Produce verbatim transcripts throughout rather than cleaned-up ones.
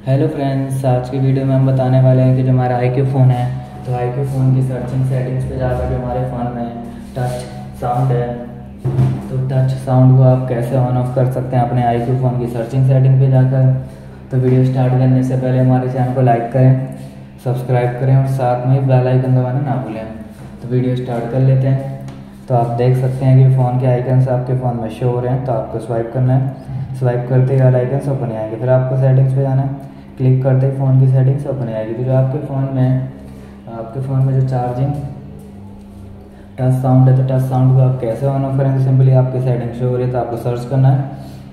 Hello friends, आज की video में हम बताने वाले हैं कि जो हमारा आई क्यू फ़ोन है तो आई क्यू फ़ोन की सर्चिंग सेटिंग्स पे जाकर जो हमारे फ़ोन में टच साउंड है तो टच साउंड को आप कैसे ऑन ऑफ कर सकते हैं अपने आई क्यू फ़ोन की सर्चिंग सेटिंग पे जाकर। तो वीडियो स्टार्ट करने से पहले हमारे चैनल को लाइक करें, सब्सक्राइब करें और साथ में बेल आइकन दबाना ना भूलें। तो वीडियो स्टार्ट कर लेते हैं। तो आप देख सकते हैं कि फ़ोन के आइकन्स आपके फ़ोन में शो हो रहे हैं, तो आपको स्वाइप करना है। स्वाइप करते ही वाला आइकन्स ओपन आएंगे, फिर आपको सेटिंग्स पे जाना है। क्लिक करते ही फ़ोन की सेटिंग्स ओपन आएगी। तो जो आपके फ़ोन में आपके फ़ोन में जो चार्जिंग टच साउंड है तो टच साउंड को आप कैसे ऑन ऑफ करेंगे, सिंपली आपकी सेटिंग शो हो रही है तो आपको सर्च करना है।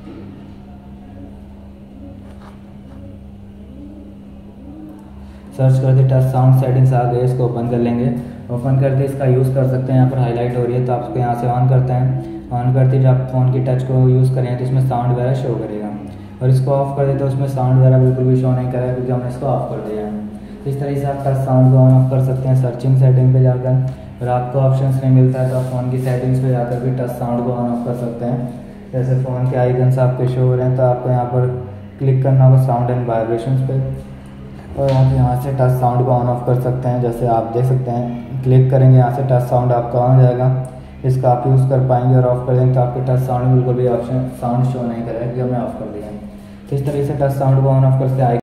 सर्च करते टच साउंड सेटिंग्स आ गए, इसको ओपन कर लेंगे। ओपन करते इसका यूज़ कर सकते हैं, यहाँ पर हाईलाइट हो रही है तो आप उसको यहाँ से ऑन करते हैं। ऑन करते जब आप फ़ोन की टच को यूज़ करें तो इसमें साउंड वगैरह शो करेगा, और इसको ऑफ कर देते तो उसमें साउंड वगैरह बिल्कुल भी शो नहीं करेगा क्योंकि हमने इसको ऑफ कर दिया है। इस तरह से आप टच साउंड को ऑन ऑफ कर सकते हैं सर्चिंग सेटिंग पे जाकर। और आपको ऑप्शंस नहीं मिलता है तो आप फ़ोन की सेटिंग्स पे जाकर भी टच साउंड को ऑन ऑफ कर सकते हैं। जैसे फ़ोन के आइकन्स आपके शो हो रहे हैं तो आपको यहाँ पर क्लिक करना होगा साउंड एंड वाइब्रेशंस पे, और आप यहाँ से टच साउंड को ऑन ऑफ कर सकते हैं। जैसे आप देख सकते हैं, क्लिक करेंगे यहाँ से टच साउंड आपका ऑन हो जाएगा। इसका आप यूज़ कर पाएंगे और ऑफ कर देंगे तो आपके टच साउंड बिल्कुल भी ऑप्शन साउंड शो नहीं करेगा क्योंकि हमने ऑफ कर दिया है। तो इस तरीके से टच साउंड को ऑन ऑफ करते हैं।